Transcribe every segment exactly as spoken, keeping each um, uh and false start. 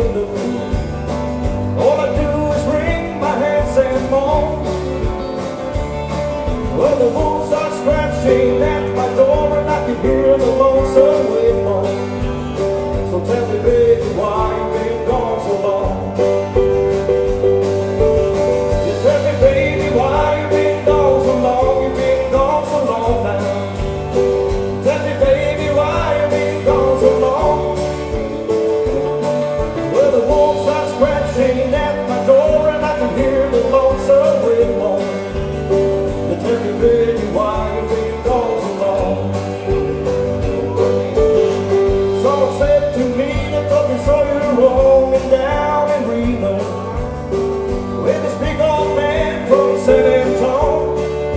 afternoon. All I do is wring my hands and moan. Well, the wolves are scratching at my door, and I can hear the lonesome wind moan. So tell me, baby, why you been gone so long? You tell me, baby, why you been gone so long? You been gone so long now. Tell me, baby, why you been gone so long? Well, the wolves are scratching at my door, and I can hear the lonesome wind moan. Tell me, baby, why you been gone so long? Someone said to me that told me so you're wrong, and down in Reno, with this big old man from San Antonio.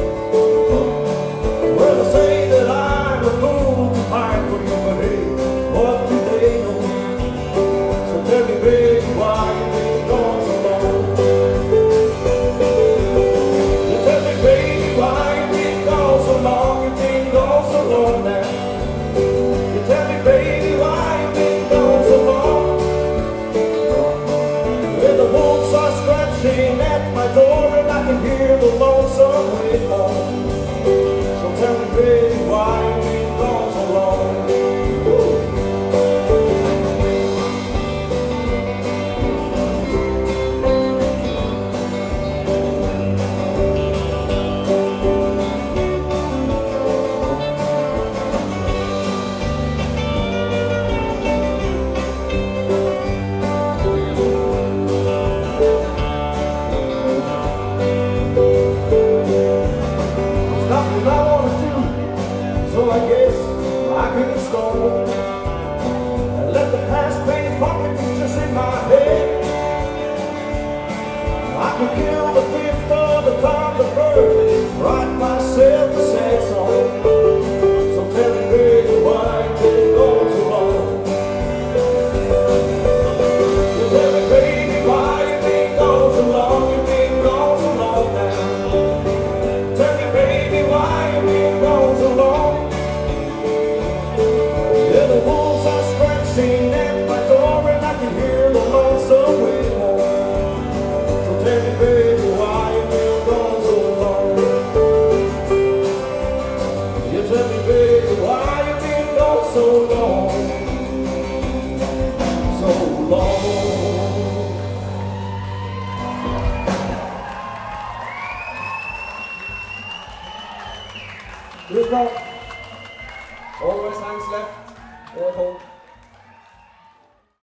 Well, they say that I'm a fool to pine for you, but hey, what do they know? So tell me, baby, why you been gone so long? You tell me, baby, why you been gone so long? You been gone so long now. You tell me, baby, why you been gone so long? Well, the wolves are scratching at my door, and I can hear the lonesome wind moan. So tell me, baby, why you been gone so long? Nothing I wanna do, so I guess I can just go and let the past paint puppet pictures in my head. I could kill the fifth of the thunderbird, write myself a sad song. So tell me, baby, why you been gone so long? You tell me, baby, why you been gone so long? You been gone so long now. Tell me, baby, why you been gone so long? Yeah, the wolves are scratching at my door, and I can hear the lonesome wind moan. So tell me, baby, why you been gone so long? You tell me, baby, why you been gone so long? So long. Good luck. Always hands left, air home.